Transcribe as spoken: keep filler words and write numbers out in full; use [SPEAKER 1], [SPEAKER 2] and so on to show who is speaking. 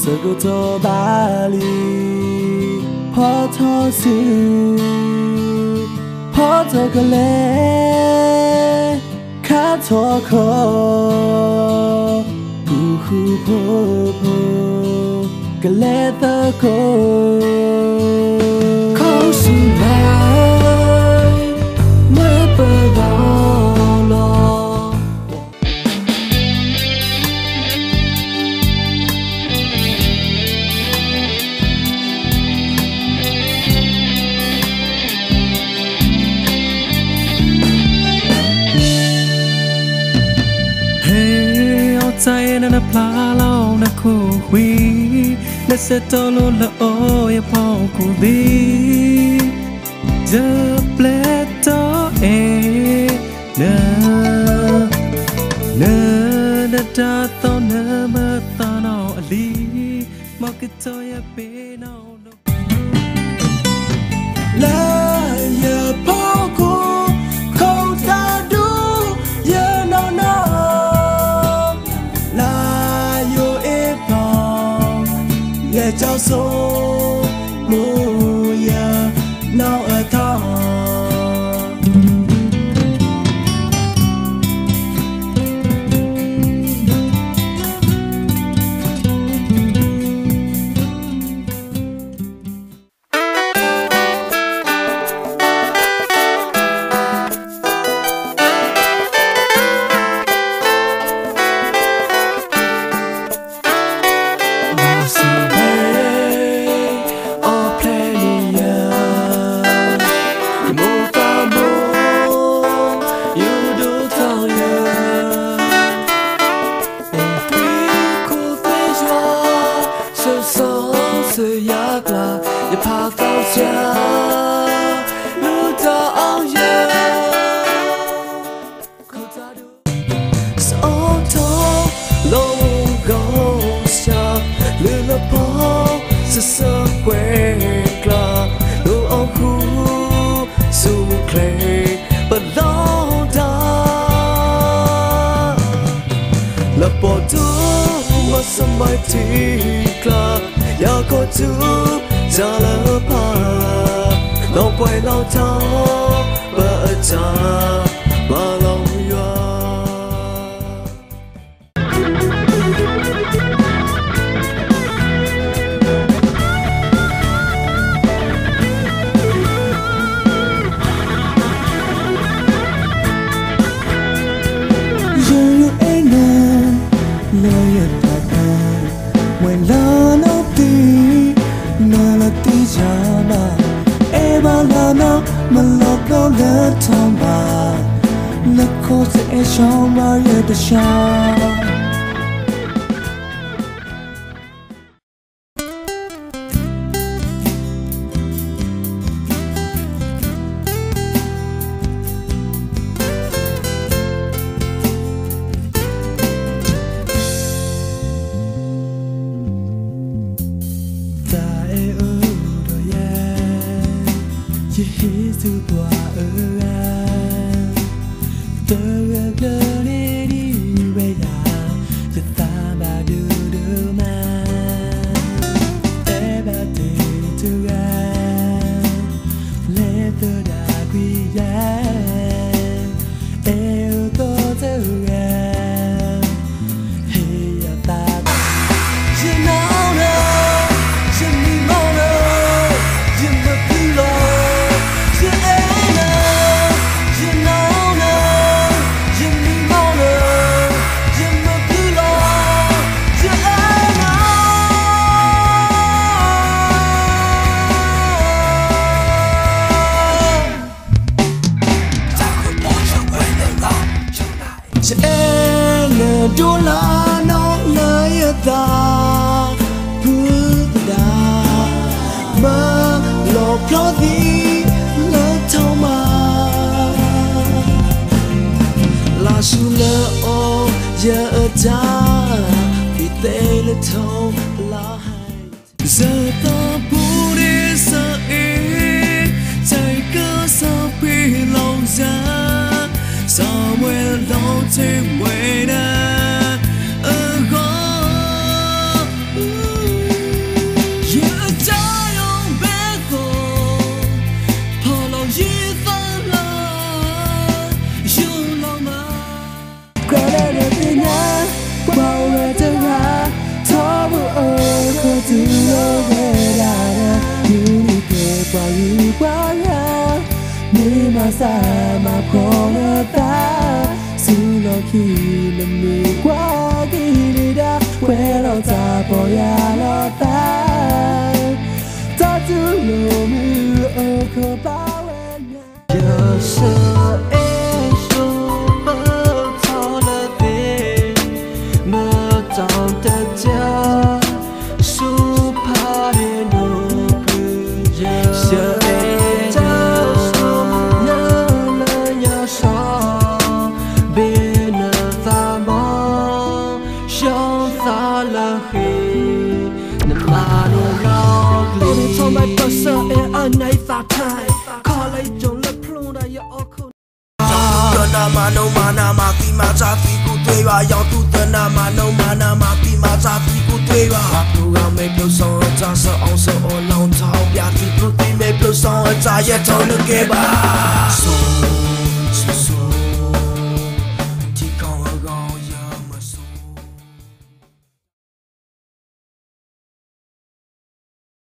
[SPEAKER 1] sợ cô cho ba li phó thọ si phó thọ cái lẽ khá thọ khó hu hu po po cái lẽ ta có khó xin lại mới bờ vào loใจนั่นพลาเล่านะคู่วีนั่นเสตโลละโอยพอคู่ดีเจอเปลตัวเอเนอเนอเนตาตอนเนอเมื่อตอนเอาอลีมอกเตยเป็นเอาและอย่าพอคู่เขาตาดูอย่านอนและเจ้าโซมูยาเนาเอทออย่าพาเฝ้าเจ้าลูกจะเอาเยอะเขาจะดูสองทองลงกองชาหรือละพอจะเสือกเวกลาลูกเอาคู่สู่เคลปะล้อดาและปอดูมาสมัยที่กลาอยากขอจูจะเลิกพาเราไปเราเท่าเปิดใจมาเราอยู่ยังอยู่เองนะเลยอยากได้เวลาโน้ตนาลตีจามาเอบาลานามันหลอกเราเลือดทองบาและโคตรเอชอมาเยอะแต่ชาYesu tua ơ tơ gơ đi đi về nhàจะตาบาดูดูมาเอบาเตตุกาเลตดากุยาเอวโตเตกาเฮียตาฉันเอาเนอะฉันมีมองเนอะฉันมาพูดหรอฉันเองเนื้อดูแลน้องเลยตาพูดดาเมื่อหลอกเพราะดีเลิกเท่ามาลาชูเลโอเยอะจ้าพี่เตle thâu lá hai giờ ta bu đi sợ ý chạy cơ sao bị lòng ra somewhere long take way na a go mà xa mà khó nợ ta su lo khi làm mi quá khi đi đã quê lo ta bỏ ya lo ta ta tu lo mưa ở khờ bao em giờ sợ em số mơ thao lơ về mơ trong tết cha su pa để nụ cười giờ em cha số nhớ lời nhớ sao bên ta mong trong ta là khi nằm mà nụ lo lì trong bài bơ sơ em ở ngay phạt thai khó lấy chồng lập luôn đã yêu không
[SPEAKER 2] Nama no mana ma ki ma cha ti ku tui wa yang tu te nama no mana ma ki ma cha ti ku tui wa lu ga me plo song cha sa ong so on long chao bia ti ku ti me plo song cha ye chong le ke ba